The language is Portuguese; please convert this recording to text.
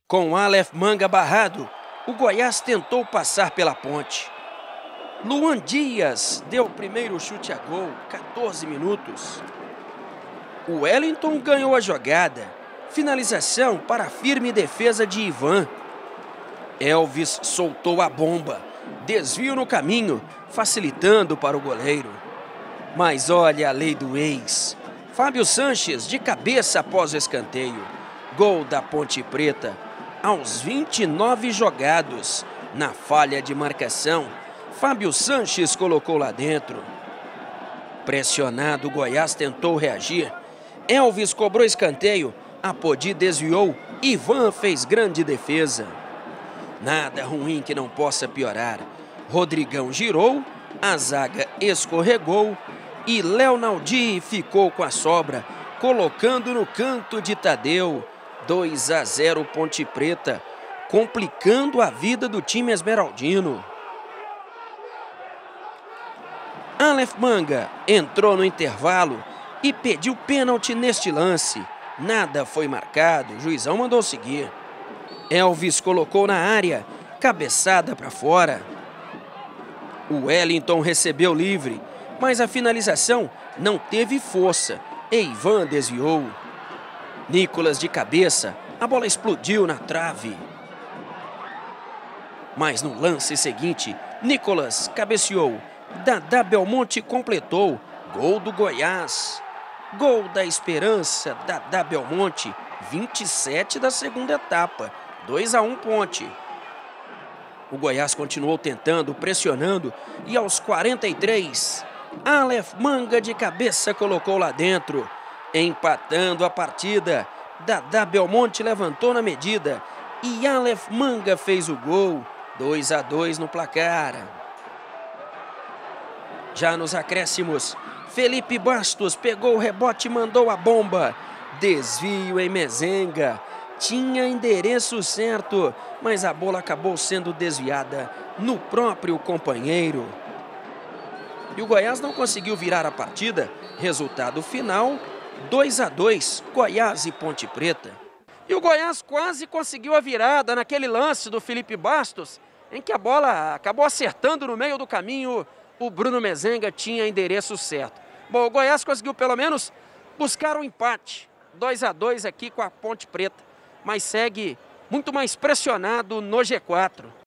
Com Aleph Manga barrado, o Goiás tentou passar pela ponte. Luan Dias deu o primeiro chute a gol, 14 minutos. O Wellington ganhou a jogada. Finalização para a firme defesa de Ivan. Elvis soltou a bomba. Desvio no caminho, facilitando para o goleiro. Mas olha a lei do ex. Fábio Sanches de cabeça após o escanteio. Gol da Ponte Preta. Aos 29 jogados, na falha de marcação, Fábio Sanches colocou lá dentro. Pressionado, o Goiás tentou reagir. Elvis cobrou escanteio, Apodi desviou, Ivan fez grande defesa. Nada ruim que não possa piorar. Rodrigão girou, a zaga escorregou e Léo Naldi ficou com a sobra, colocando no canto de Tadeu. 2-0 Ponte Preta, complicando a vida do time esmeraldino. Aleph Manga entrou no intervalo e pediu pênalti neste lance. Nada foi marcado, o juizão mandou seguir. Elvis colocou na área, cabeçada para fora. O Wellington recebeu livre, mas a finalização não teve força e Ivan desviou. Nicolas de cabeça, a bola explodiu na trave. Mas no lance seguinte, Nicolas cabeceou, Dadá Belmonte completou, gol do Goiás. Gol da esperança, Dadá Belmonte, 27 da segunda etapa, 2-1 Ponte. O Goiás continuou tentando, pressionando e aos 43, Aleph Manga de cabeça colocou lá dentro. Empatando a partida, Dadá Belmonte levantou na medida e Aleph Manga fez o gol, 2-2 no placar. Já nos acréscimos, Felipe Bastos pegou o rebote e mandou a bomba. Desvio em Mezenga, tinha endereço certo, mas a bola acabou sendo desviada no próprio companheiro. E o Goiás não conseguiu virar a partida, resultado final 2-2, Goiás e Ponte Preta. E o Goiás quase conseguiu a virada naquele lance do Felipe Bastos, em que a bola acabou acertando no meio do caminho. O Bruno Mezenga tinha endereço certo. Bom, o Goiás conseguiu pelo menos buscar o empate. 2-2 aqui com a Ponte Preta, mas segue muito mais pressionado no G4.